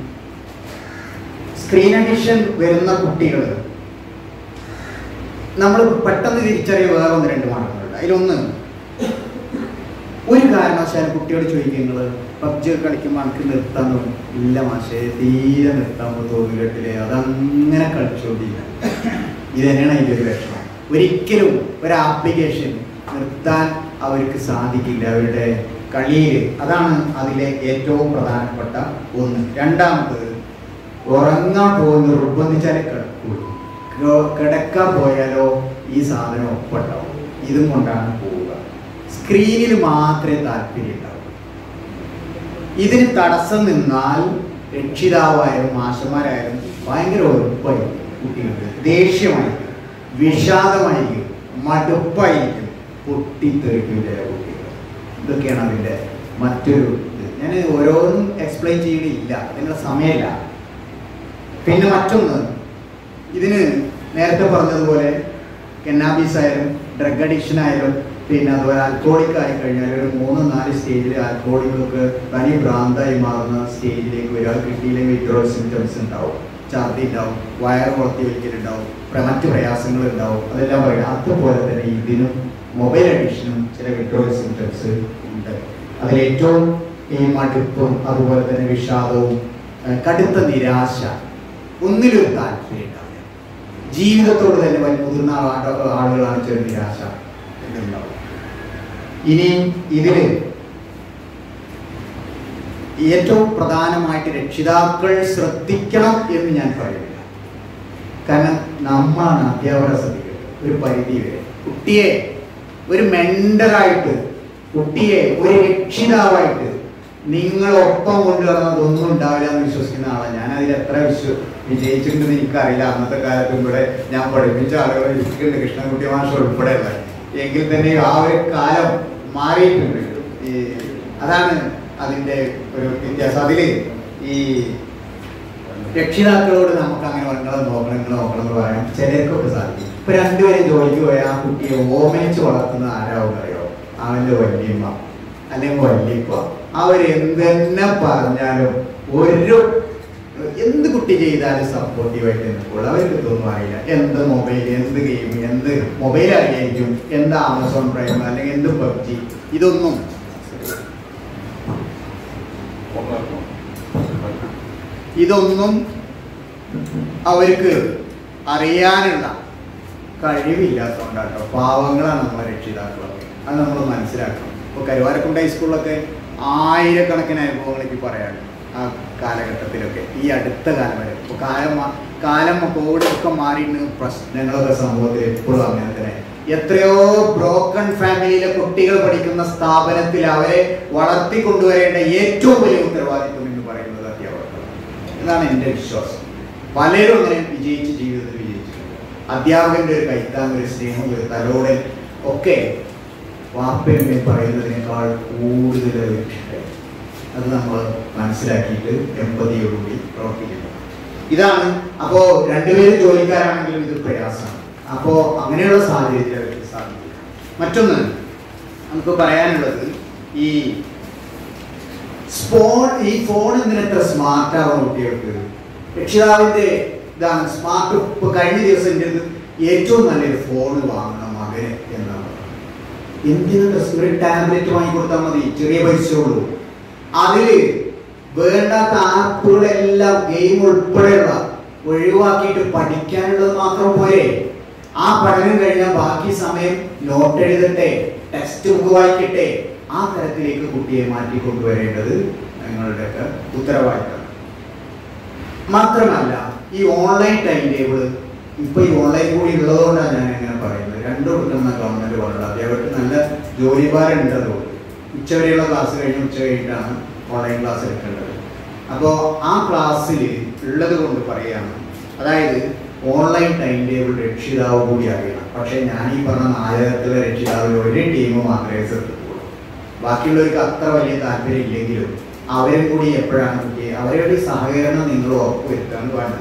S1: സ്ക്രീൻ അഡിക്ഷൻ വരുന്ന കുട്ടികൾ നമ്മൾ പെട്ടെന്ന് തിരിച്ചറിയ വേറെ ഒന്ന് രണ്ട് മാർഗങ്ങളുണ്ട്. അതിലൊന്ന്, ഒരു കാരണവശാലും കുട്ടിയോട് ചോദിക്കുന്നത് പബ്ജി കളിക്കുമ്പോൾ എനിക്ക് നിർത്താൻ തോന്നും, ഇല്ല മാഷേ തീരെ നിർത്താൻ തോന്നിയിട്ടില്ലേ, അതങ്ങനെ കളിച്ചുകൊണ്ടില്ല. ഇത് തന്നെയാണ് അതിൻ്റെ ഒരു ലക്ഷണം. ഒരിക്കലും ഒരു ആപ്ലിക്കേഷൻ നിർത്താൻ അവർക്ക് സാധിക്കില്ല അവരുടെ കളിയിൽ. അതാണ് അതിലെ ഏറ്റവും പ്രധാനപ്പെട്ട ഒന്ന്. രണ്ടാമത്, ഉറങ്ങാൻ പോകുന്ന നിർബന്ധിച്ചാലേ കിടക്കുള്ളൂ. കിടക്കാൻ പോയാലോ ഈ സാധനം ഒപ്പുണ്ടാവും. ഇതും കൊണ്ടാണ് പോവുക. സ്ക്രീനിൽ മാത്രമേ താല്പര്യം ഉണ്ടാവൂ. ഇതിന് തടസ്സം നിന്നാൽ രക്ഷിതാവായാലും മാഷന്മാരായാലും ഭയങ്കര ഉറപ്പായിരിക്കും, കുട്ടികൾക്ക് ദേഷ്യമായിരിക്കും, വിഷാദമായിരിക്കും, മടുപ്പായിരിക്കും, പൊട്ടിത്തെറിക്കും ചില കുട്ടികൾ. ഇതൊക്കെയാണ് അതിൻ്റെ മറ്റൊരു ഇത്. ഞാൻ ഓരോന്നും എക്സ്പ്ലെയിൻ ചെയ്യണില്ല, അതിനുള്ള സമയമില്ല. പിന്നെ മറ്റൊന്ന്, ഇതിന് നേരത്തെ പറഞ്ഞതുപോലെ കന്നാബീസ് ആയാലും ഡ്രഗ് അഡിക്ഷൻ ആയാലും പിന്നെ അതുപോലെ ആൽക്കോളിക് ആയി കഴിഞ്ഞാൽ ഒരു മൂന്ന് നാല് സ്റ്റേജിൽ ആൽക്കോളിക്കൊക്കെ തനി ഭ്രാന്തായി മാറുന്ന സ്റ്റേജിലേക്ക് വരിക. കിഡ്നിയിലേക്ക് വിഡ്രോൾ സിംറ്റംസ് ഉണ്ടാവും, ഛർദി ഉണ്ടാവും, വയറ് പുറത്തി വലിക്കലുണ്ടാവും, മറ്റ് പ്രയാസങ്ങൾ ഉണ്ടാവും, അതെല്ലാം പറയുക. അതുപോലെ തന്നെ ഇതിനും മൊബൈൽ അഡിക്ഷനും ചില വിഡ്രോൾ സിംറ്റംസ് ഉണ്ട്. അതിലേറ്റവും ഈ മടുപ്പും അതുപോലെ തന്നെ വിഷാദവും കടുത്ത നിരാശ, ഒന്നിലൊരു താല്പര്യം ഉണ്ടാവില്ല. ജീവിതത്തോട് തന്നെ വലിയ മുതിർന്ന ആളുകളാണ് ചെറിയ നിരാശ ഇതുണ്ടാവും. ഇനി ഇതില് ഏറ്റവും പ്രധാനമായിട്ട് രക്ഷിതാക്കൾ ശ്രദ്ധിക്കണം എന്ന് ഞാൻ പറയുന്നില്ല. കാരണം നമ്മളാണ് അധ്യാപകരെ ശ്രദ്ധിക്കുന്നത് ഒരു പരിധി വരെ. കുട്ടിയെ ഒരു മെന്ററായിട്ട്, കുട്ടിയെ ഒരു രക്ഷിതാവായിട്ട് നിങ്ങളൊപ്പം കൊണ്ടുവരുന്നതൊന്നും ഉണ്ടാവില്ല എന്ന് വിശ്വസിക്കുന്ന ആളാണ് ഞാൻ. അതിൽ എത്ര വിശ്വ വിജയിച്ചിട്ടുണ്ടെന്ന് എനിക്കറിയില്ല. അന്നത്തെ കാലത്തും ഇവിടെ ഞാൻ പഠിപ്പിച്ച ആളുകൾ ഇരിക്കുന്നുണ്ട്, കൃഷ്ണൻകുട്ടി മാഷ് ഉൾപ്പെടെയുള്ള. എങ്കിൽ തന്നെ ആ ഒരു കാലം മാറിയിട്ടുണ്ട്. ഈ അതാണ് അതിൻ്റെ ഒരു വ്യത്യാസം. അതിൽ ഈ രക്ഷിതാക്കളോട് നമുക്ക് അങ്ങനെ നിങ്ങളെ നോക്കണം നിങ്ങളെ നോക്കണം എന്ന് പറയാം ചിലർക്കൊക്കെ സാധിക്കും. ഇപ്പൊ രണ്ടുപേരും ജോലിക്ക് പോയാൽ ആ കുട്ടിയെ ഓമനിച്ച് വളർത്തുന്ന ആരാവും അറിയോ? അവൻ്റെ വല്യമ്മ അല്ലെങ്കിൽ വല്യപ്പ. അവരെന്തെന്നെ പറഞ്ഞാലും ഒരു എന്ത് കുട്ടി ചെയ്താലും സപ്പോർട്ടീവായിട്ട് നിൽക്കുള്ളൂ. അവർക്ക് ഇതൊന്നും അറിയില്ല. എന്ത് മൊബൈൽ, എന്ത് ഗെയിം, എന്ത് മൊബൈൽ അറിയായിരിക്കും, എന്ത് ആമസോൺ പ്രൈം അല്ലെങ്കിൽ എന്ത് പബ്ജി, ഇതൊന്നും ഇതൊന്നും അവർക്ക് അറിയാനുള്ള കഴിവില്ലാത്തതുകൊണ്ടാട്ടോ. പാവങ്ങളാണ് നമ്മളെ രക്ഷിതാക്കളൊക്കെ. അത് നമ്മൾ മനസ്സിലാക്കണം. ഇപ്പോൾ കരുവാരക്കുണ്ട് ഹൈസ്കൂളിലൊക്കെ ആയിരക്കണക്കിന് അനുഭവങ്ങൾ എനിക്ക് പറയാനുണ്ട്. ആ കാലഘട്ടത്തിലൊക്കെ ഈ അടുത്ത കാലം വരെ ഇപ്പോൾ കാലം കാലം കോടൊക്കെ മാറിയിട്ട് പ്രശ്നങ്ങളൊക്കെ സമൂഹത്തിൽ എപ്പോഴും അങ്ങനെ തന്നെ. എത്രയോ ബ്രോക്കൺ ഫാമിലിയിലെ കുട്ടികൾ പഠിക്കുന്ന സ്ഥാപനത്തിൽ അവരെ വളർത്തിക്കൊണ്ടുവരേണ്ട ഏറ്റവും വലിയ ഉത്തരവാദിത്വം എന്ന് പറയുന്നത് അധ്യാപകരാണ്. ഇതാണ് എൻ്റെ വിശ്വാസം. പലരും അങ്ങനെ വിജയിച്ച് ജീവിതത്തിൽ വിജയിച്ചിട്ടുണ്ട്. അധ്യാപകൻ്റെ ഒരു കൈത്താങ്, ഒരു സ്നേഹം, ഒരു തലോടൽ ഒക്കെ വാപ്പയമ്മയെ പറയുന്നതിനേക്കാൾ കൂടുതൽ ഇഷ്ടം. അത് നമ്മൾ മനസ്സിലാക്കിയിട്ട് എമ്പതിയോടുകൂടി പ്രവർത്തിക്കുന്നു. ഇതാണ്. അപ്പോൾ രണ്ടുപേരും ജോലിക്കാരാണെങ്കിലും ഇത് പ്രയാസമാണ്. അപ്പോൾ അങ്ങനെയുള്ള സാഹചര്യത്തിൽ അവർക്ക് സാധിക്കില്ല. മറ്റൊന്ന് നമുക്ക് പറയാനുള്ളത്, ഈ സ്പോൺ ഈ ഫോൺ എന്തിനെത്ര സ്മാർട്ടാവുന്ന കുട്ടികൾക്ക് രക്ഷിതാവിൻ്റെ ഇതാണ് സ്മാർട്ട്. ഇപ്പോൾ കഴിഞ്ഞ ദിവസം എൻ്റെ ഏറ്റവും നല്ലൊരു ഫോൺ വാങ്ങണം മകന് എന്നാണ്. എന്തിനാ ഒരു ടാബ്ലറ്റ് വാങ്ങിക്കൊടുത്താൽ മതി, ചെറിയ പൈസയുള്ളൂ. അതിൽ വേണ്ടാത്ത ആപ്പുകളെല്ലാം ഗെയിം ഉൾപ്പെടെയുള്ള ഒഴിവാക്കിയിട്ട് പഠിക്കാനുള്ളത് മാത്രം പോരെ. ആ പഠനം കഴിഞ്ഞാൽ ബാക്കി സമയം നോട്ട് എഴുതട്ടെ, ടെക്സ്റ്റ് ബുക്ക് വായിക്കട്ടെ. ആ തരത്തിലേക്ക് കുട്ടിയെ മാറ്റിക്കൊണ്ടുവരേണ്ടത് നിങ്ങളുടെയൊക്കെ ഉത്തരവാദിത്തമാണ്. മാത്രമല്ല ഈ ഓൺലൈൻ ടൈം ടേബിൾ ഇപ്പൊ ഈ ഓൺലൈൻ കൂടി ഉള്ളതുകൊണ്ടാണ് ഞാൻ എങ്ങനെ പറയുന്നത്. രണ്ടു കൊടുക്കുന്ന ഗവൺമെന്റ് പറഞ്ഞത് അധ്യാപകർക്ക് നല്ല ജോലിഭാരം ഉണ്ടതുകൊണ്ട് ഉച്ചവരെയുള്ള ക്ലാസ് കഴിഞ്ഞ് ഉച്ച കഴിഞ്ഞിട്ടാണ് ഓൺലൈൻ ക്ലാസ് എടുക്കേണ്ടത്. അപ്പോൾ ആ ക്ലാസ്സിൽ ഉള്ളത് കൊണ്ട് പറയുകയാണ്, അതായത് ഓൺലൈൻ ടൈം ടേബിൾ രക്ഷിതാവ് കൂടി അറിയണം. പക്ഷേ ഞാൻ ഈ പറഞ്ഞ നാലരത്തിലെ രക്ഷിതാവിൽ ഒരു ടീം മാത്രമേ ശ്രദ്ധിക്കുള്ളൂ. ബാക്കിയുള്ളവർക്ക് അത്ര വലിയ താല്പര്യം ഇല്ലെങ്കിലും അവരും കൂടി എപ്പോഴാണ് കുട്ടിയെ അവരുടെ സഹകരണം നിങ്ങൾ ഉറപ്പുവരുത്താൻ വേണ്ടത്.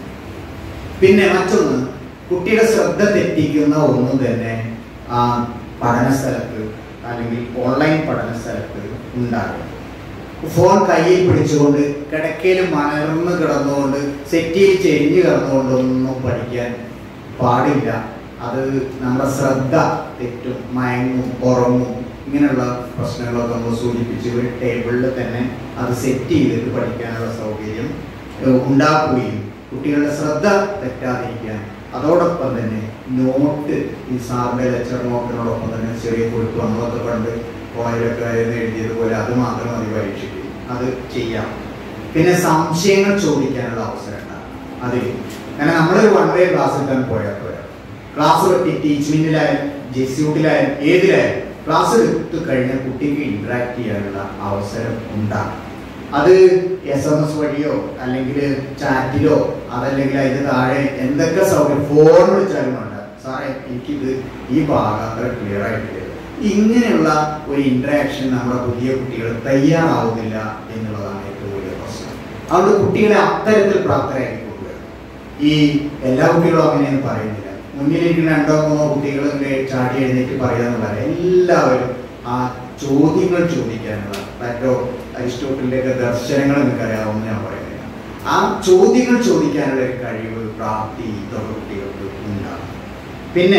S1: പിന്നെ മറ്റൊന്ന്, കുട്ടിയുടെ ശ്രദ്ധ തെറ്റിക്കുന്ന ഒന്നും തന്നെ ആ പഠന സ്ഥലത്ത് അല്ലെങ്കിൽ ഓൺലൈൻ പഠന സ്ഥലത്ത് ഉണ്ടാകും. ഫോൺ കയ്യിൽ പിടിച്ചുകൊണ്ട് കിടക്കയിൽ മലർന്ന് കിടന്നുകൊണ്ട് സെറ്റിയിൽ ചെരിഞ്ഞ് കിടന്നുകൊണ്ടൊന്നും പഠിക്കാൻ പാടില്ല. അത് നമ്മുടെ ശ്രദ്ധ തെറ്റും, മയങ്ങും, ഉറങ്ങും. ഇങ്ങനെയുള്ള പ്രശ്നങ്ങളൊക്കെ നമ്മൾ സൂചിപ്പിച്ച് ഒരു ടേബിളിൽ തന്നെ അത് സെറ്റ് ചെയ്തിട്ട് പഠിക്കാനുള്ള സൗകര്യം ഉണ്ടാക്കുകയും കുട്ടികളുടെ ശ്രദ്ധ തെറ്റാതിരിക്കാൻ അതോടൊപ്പം തന്നെ നോട്ട്, ഈ സാറിൻ്റെ ലെക്ചർ നോട്ടിനോടൊപ്പം തന്നെ ചെറിയ കുറിപ്പ് നമ്മളൊക്കെ പണ്ട് കോളേജിലൊക്കെ എഴുതിയതുപോലെ അത് മാത്രം മതി പരീക്ഷയ്ക്ക്, അത് ചെയ്യാം. പിന്നെ സംശയങ്ങൾ ചോദിക്കാനുള്ള അവസരം ഉണ്ടാകും അതിൽ. കാരണം നമ്മളൊരു വൺ വേ ക്ലാസ് എടുക്കാൻ പോയാൽ പോരാ. ക്ലാസ് പറ്റി ടീച്ചിങ്ങിലായാലും ജെസ്യൂട്ടിലായാലും ഏതിലായാലും ക്ലാസ് എടുത്തു കഴിഞ്ഞാൽ കുട്ടിക്ക് ഇൻട്രാക്ട് ചെയ്യാനുള്ള അവസരം ഉണ്ടാകും. അത് എസ് എം എസ് വഴിയോ അല്ലെങ്കിൽ ചാറ്റിലോ അതല്ലെങ്കിൽ അതിന് താഴെ എന്തൊക്കെ സൗകര്യം ഫോൺ വിളിച്ചാലും വേണ്ട, സാറേ എനിക്കിത് ഈ ഭാഗം അത്ര ക്ലിയർ ആയിട്ടില്ല. ഇങ്ങനെയുള്ള ഒരു ഇൻട്രാക്ഷൻ നമ്മുടെ പുതിയ കുട്ടികൾ തയ്യാറാവുന്നില്ല എന്നുള്ളതാണ് ഏറ്റവും വലിയ പ്രശ്നം. അതുകൊണ്ട് കുട്ടികളെ അത്തരത്തിൽ പ്രാപ്തരാക്കി കൊണ്ടുവരണം. ഈ എല്ലാ കുട്ടികളും അങ്ങനെയൊന്നും പറയുന്നില്ല. മുന്നിലിരിക്കുന്ന രണ്ടോ മൂന്നോ കുട്ടികളെ ചാടി എഴുന്നേറ്റ് പറയാന്നുള്ളതല്ല, എല്ലാവരും ആ ചോദ്യങ്ങൾ ചോദിക്കാനുള്ള മറ്റോ അരിസ്റ്റോട്ടലിൻ്റെ ഒക്കെ ദർശനങ്ങൾ നിങ്ങൾക്കറിയാവുന്ന ഞാൻ പറയുന്നില്ല. ആ ചോദ്യങ്ങൾ ചോദിക്കാനുള്ള ഒരു കഴിവ്, പ്രാപ്തി ഇതൊക്കെ കുട്ടികൾക്ക് ഉണ്ടാകും. പിന്നെ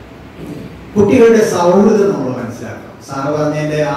S1: കുട്ടികളുടെ സൗഹൃദം നമ്മൾ മനസ്സിലാക്കണം. സാറ് പറഞ്ഞതിൻ്റെ ആ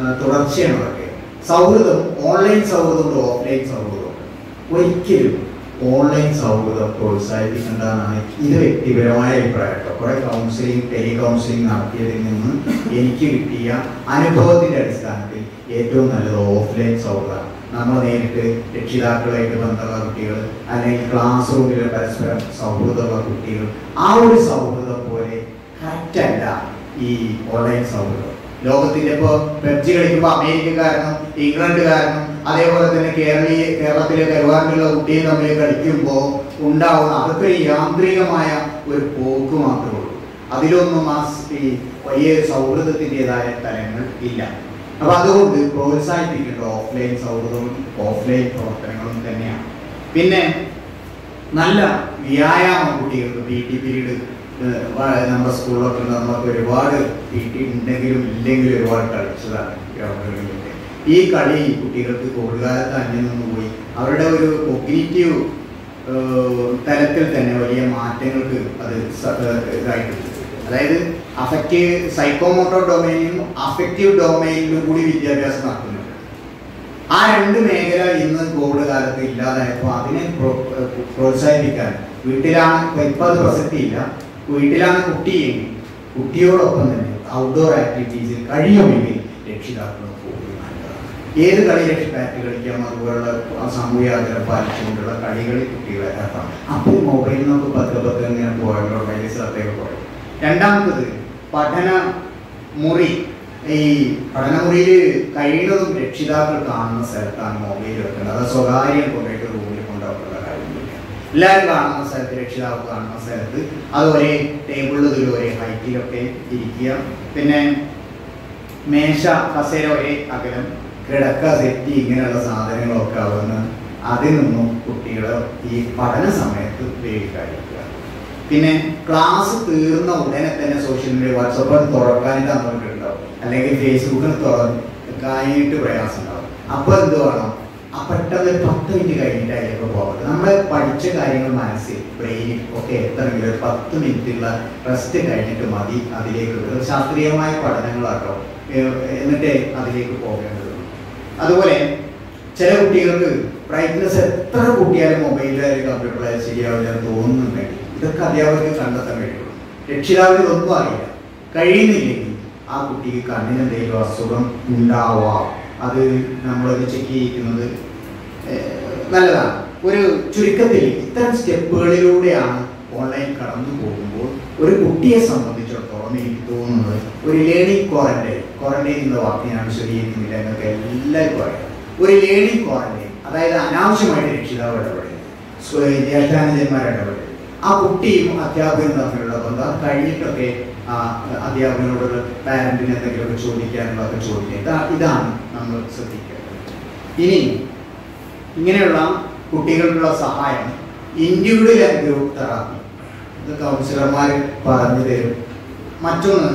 S1: തുടർച്ചയാണ് അതൊക്കെ. സൗഹൃദം ഓൺലൈൻ സൗഹൃദമുണ്ട്, ഓഫ്ലൈൻ സൗഹൃദമുണ്ട്. ഒരിക്കലും ഓൺലൈൻ സൗഹൃദം പ്രോത്സാഹിപ്പിക്കേണ്ടതാണ് ഇത് വ്യക്തിപരമായ അഭിപ്രായം കേട്ടോ. കുറെ കൗൺസിലിംഗ് ടെലി കൗൺസിലിംഗ് നടത്തിയതിൽ നിന്ന് എനിക്ക് കിട്ടിയ അനുഭവത്തിന്റെ അടിസ്ഥാനത്തിൽ ഏറ്റവും നല്ലത് ഓഫ്ലൈൻ സൗഹൃദമാണ്. നമ്മൾ നേരിട്ട് രക്ഷിതാക്കളായിട്ട് ബന്ധമുള്ള കുട്ടികൾ അല്ലെങ്കിൽ ക്ലാസ് റൂമിൽ പരസ്പരം സൗഹൃദമുള്ള കുട്ടികൾ, ആ ഒരു സൗഹൃദം പോലെ കറക്റ്റല്ല ഈ ഓൺലൈൻ സൗഹൃദം. ലോകത്തിന്റെ ഇപ്പോൾ പെബ്ജി കളിക്കുമ്പോൾ അമേരിക്കക്കാരനും ഇംഗ്ലണ്ടുകാരനും അതേപോലെ തന്നെ കേരളീയ കേരളത്തിലെ കരുവാക്കിലുള്ള കുട്ടിയും തമ്മിൽ കളിക്കുമ്പോൾ ഉണ്ടാവുന്ന അതൊക്കെ യാന്ത്രികമായ ഒരു പോക്ക് മാത്രമേ ഉള്ളൂ. അതിലൊന്നും ആ ഈ വലിയ സൗഹൃദത്തിൻ്റെതായ തലങ്ങൾ ഇല്ല. അപ്പൊ അതുകൊണ്ട് പ്രോത്സാഹിപ്പിക്കേണ്ട ഓഫ്ലൈൻ സൗഹൃദവും ഓഫ്ലൈൻ പ്രവർത്തനങ്ങളും തന്നെയാണ്. പിന്നെ നല്ല വ്യായാമം കുട്ടികൾക്ക് പി ടി പീരീഡ് നമ്മുടെ സ്കൂളിലൊക്കെ നമ്മളൊക്കെ ഒരുപാട് പി ടി ഉണ്ടെങ്കിലും ഇല്ലെങ്കിലും ഒരുപാട് കളിച്ചതാണ് ഗ്രൗണ്ടുകളിലൊക്കെ. ഈ കളി കുട്ടികൾക്ക് കോവിഡ് കാലത്ത് അന്യം നിന്ന് പോയി അവരുടെ ഒരു കോഗ്നിറ്റീവ് തലത്തിൽ തന്നെ വലിയ മാറ്റങ്ങൾക്ക് അത് ഇതായിട്ടുണ്ട്. അതായത് അഫക്റ്റീവ് സൈക്കോമോട്ടോർ ഡൊമൈനിലും അഫക്റ്റീവ് ഡൊമൈനിലും കൂടി വിദ്യാഭ്യാസം നടത്തുന്നുണ്ട്. ആ രണ്ട് മേഖല ഇന്ന് കോവിഡ് കാലത്ത് ഇല്ലാതായപ്പോൾ അതിനെ പ്രോത്സാഹിപ്പിക്കാൻ വീട്ടിലാണ് ഇപ്പം അത് പ്രസക്തിയില്ല. വീട്ടിലാണ് കുട്ടിയെങ്കിൽ കുട്ടിയോടൊപ്പം തന്നെ ഔട്ട്ഡോർ ആക്ടിവിറ്റീസിൽ കഴിയുമെങ്കിൽ രക്ഷിതാക്കൾ പോകുന്നത് നല്ലതാണ്. ഏത് കളി രക്ഷിതാക്കൾ കളിക്കാം, അതുപോലുള്ള സാമൂഹ്യാഗ്രഹം പാലിച്ചുകൊണ്ടുള്ള കളികളിൽ കുട്ടികളെ ഏർപ്പാണ്. അപ്പോൾ മൊബൈലിൽ നമുക്ക് പത്ത് പത്ത് ഇങ്ങനെ പോയല്ലോ വലിയ ശ്രദ്ധയൊക്കെ പോയത്. രണ്ടാമത്തത് പഠന മുറി. ഈ പഠനമുറിയിൽ കഴിയുന്നതും രക്ഷിതാക്കൾ കാണുന്ന സ്ഥലത്താണ് മൊബൈൽ വെക്കുന്നത്. അത് സ്വകാര്യം കൊണ്ടുപോയിട്ട് റൂമിൽ കൊണ്ടുവെക്കുന്ന കാര്യമില്ല. എല്ലാവരും കാണുന്ന സ്ഥലത്ത്, രക്ഷിതാവ് കാണുന്ന സ്ഥലത്ത് അത് ഒരേ ടേബിളിൽ ഒരേ ഹൈറ്റിലൊക്കെ ഇരിക്കുക. പിന്നെ മേശ കസേര ഒരേ അകലം, കിടക്ക സെറ്റി ഇങ്ങനെയുള്ള സാധനങ്ങളൊക്കെ ആവുന്ന അതിൽ നിന്നും കുട്ടികൾ ഈ പഠന സമയത്ത് ഉപയോഗിക്കാതിരിക്കുക. പിന്നെ ക്ലാസ് തീർന്ന ഉടനെ തന്നെ സോഷ്യൽ മീഡിയ വാട്സപ്പ് തുറക്കാനായിട്ട് തന്നിട്ടുണ്ടാവും, അല്ലെങ്കിൽ ഫേസ്ബുക്കിൽ തുറക്കാനായിട്ട് പ്രയാസം ഉണ്ടാവും. അപ്പോൾ എന്ത് വേണം, ആ പെട്ടെന്ന് ഒരു പത്ത് മിനിറ്റ് കഴിഞ്ഞിട്ട് അതിലേക്ക് പോകട്ടെ. നമ്മൾ പഠിച്ച കാര്യങ്ങൾ മനസ്സിൽ ബ്രെയിനിൽ ഒക്കെ എത്തണമെങ്കിൽ ഒരു പത്ത് മിനിറ്റുള്ള റെസ്റ്റ് കഴിഞ്ഞിട്ട് മതി അതിലേക്ക്. ശാസ്ത്രീയമായ പഠനങ്ങളാട്ടോ, എന്നിട്ടേ അതിലേക്ക് പോകേണ്ടതുള്ളൂ. അതുപോലെ ചില കുട്ടികൾക്ക് ബ്രൈറ്റ്നസ് എത്ര കൂട്ടിയാലും മൊബൈലിലായാലും കമ്പ്യൂട്ടറിലായാലും ശരിയാവില്ല തോന്നുന്നുണ്ടെങ്കിൽ ഇതൊക്കെ അധ്യാപകർക്ക് കണ്ടെത്താൻ കഴിയുള്ളൂ. രക്ഷിതാവിന് ഇതൊന്നും അറിയില്ല. കഴിയുന്നില്ലെങ്കിൽ ആ കുട്ടിക്ക് കണ്ണിന് എന്തെങ്കിലും അസുഖം ഉണ്ടാവാം. അത് നമ്മളത് ചെക്ക് ചെയ്യിക്കുന്നത് നല്ലതാണ്. ഒരു ചുരുക്കത്തിൽ ഇത്തരം സ്റ്റെപ്പുകളിലൂടെയാണ് ഓൺലൈൻ കടന്നു പോകുമ്പോൾ ഒരു കുട്ടിയെ സംബന്ധിച്ചിടത്തോളം എനിക്ക് തോന്നുന്നത് ഒരു ലേണിംഗ് ക്വാറന്റൈൻ. ക്വാറന്റൈൻ എന്ന വാക്ക് ഞാൻ വിശദീകരിക്കുന്നില്ല, എന്നൊക്കെ എല്ലാവർക്കും അറിയാം. ഒരു ലേണിംഗ് ക്വാറന്റൈൻ, അതായത് അനാവശ്യമായിട്ട് രക്ഷിതാവ് ഇടപെടരുത്, ജ്യേഷ്ഠാനുജന്മാർ ഇടപെടരുത്. ആ കുട്ടിയും അധ്യാപകനും തമ്മിലുള്ള ബന്ധം കഴിഞ്ഞിട്ടൊക്കെ അധ്യാപകനോട് പാരന്റിന് എന്തെങ്കിലുമൊക്കെ ചോദിക്കാനുള്ളതൊക്കെ ചോദിക്കുക. ഇതാണ് നമ്മൾ ശ്രദ്ധിക്കേണ്ടത്. ഇനി ഇങ്ങനെയുള്ള കുട്ടികൾക്കുള്ള സഹായം ഇൻഡിവിജ്വൽ ആൻഡ് ഗ്രൂപ്പ് തെറാപ്പി, ഇത് കൗൺസിലർമാർ പറഞ്ഞു തരും. മറ്റൊന്ന്,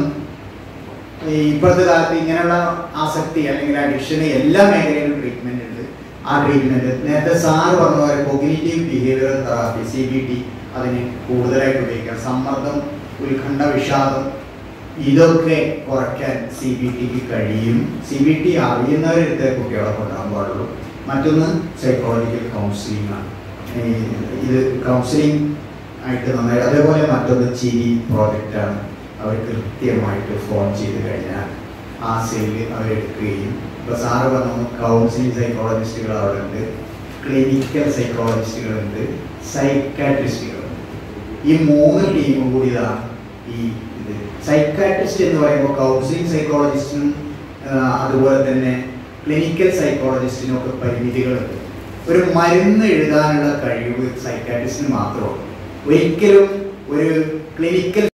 S1: ഈ ഇപ്പോഴത്തെ കാലത്ത് ഇങ്ങനെയുള്ള ആസക്തി അല്ലെങ്കിൽ അഡിക്ഷന് എല്ലാ മേഖലയിലും ട്രീറ്റ്മെന്റ് ഉണ്ട്. ആ ട്രീറ്റ്മെന്റ് നേരത്തെ സാറ് പറഞ്ഞ പോലെ cognitive behavioural therapy C B T അതിന് കൂടുതലായിട്ട് ഉപയോഗിക്കാം. സമ്മർദ്ദം, ഉത്കണ്ഠ, വിഷാദം ഇതൊക്കെ കുറയ്ക്കാൻ സി ബി ടിക്ക് കഴിയും. സി ബി ടി അറിയുന്നവരെടുത്ത് കുട്ടികളെ കൊണ്ടുപോകാൻ പാടുള്ളൂ. മറ്റൊന്ന് സൈക്കോളജിക്കൽ കൗൺസിലിംഗ് ആണ്. ഇത് കൗൺസിലിംഗ് ആയിട്ട് നന്നായി. അതേപോലെ മറ്റൊന്ന് ചിരി പ്രോജക്റ്റാണ്. അവർ കൃത്യമായിട്ട് ഫോൺ ചെയ്ത് കഴിഞ്ഞാൽ ആ സെല്ല് അവരെടുക്കുകയും, ഇപ്പോൾ സാറ് പറഞ്ഞു കൗൺസിലിംഗ് സൈക്കോളജിസ്റ്റുകൾ അവിടെ ഉണ്ട്, ക്ലിനിക്കൽ സൈക്കോളജിസ്റ്റുകളുണ്ട്, സൈക്കാട്രിസ്റ്റുകളുണ്ട്. ഈ മൂന്ന് ടീമും കൂടി ഇതാണ് ഈ ഇത്. സൈക്കാട്രിസ്റ്റ് എന്ന് പറയുമ്പോൾ കൗൺസിലിംഗ് സൈക്കോളജിസ്റ്റിനും അതുപോലെ തന്നെ ക്ലിനിക്കൽ സൈക്കോളജിസ്റ്റിനും ഒക്കെ പരിമിതികളുണ്ട്. ഒരു മരുന്ന് എഴുതാനുള്ള കഴിവ് സൈക്കാട്രിസ്റ്റിന് മാത്രമേ ഉള്ളൂ. ഒരിക്കലും ഒരു ക്ലിനിക്കൽ